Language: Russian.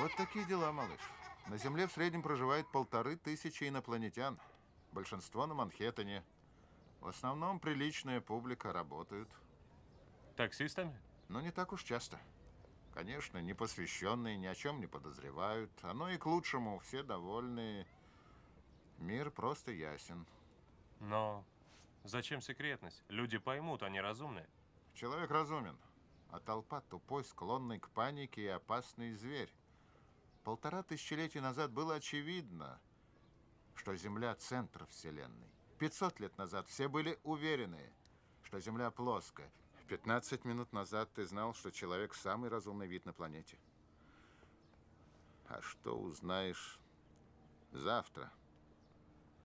Вот такие дела, малыш. На Земле в среднем проживает 1500 инопланетян. Большинство на Манхэттене. В основном приличная публика, работают. Таксистами? Но не так уж часто. Конечно, непосвященные ни о чем не подозревают. Оно и к лучшему, все довольны. Мир просто ясен. Но зачем секретность? Люди поймут, они разумные. Человек разумен, а толпа тупой, склонный к панике и опасный зверь. 1500 назад было очевидно, что Земля – центр Вселенной. 500 лет назад все были уверены, что Земля плоская. 15 минут назад ты знал, что человек – самый разумный вид на планете. А что узнаешь завтра?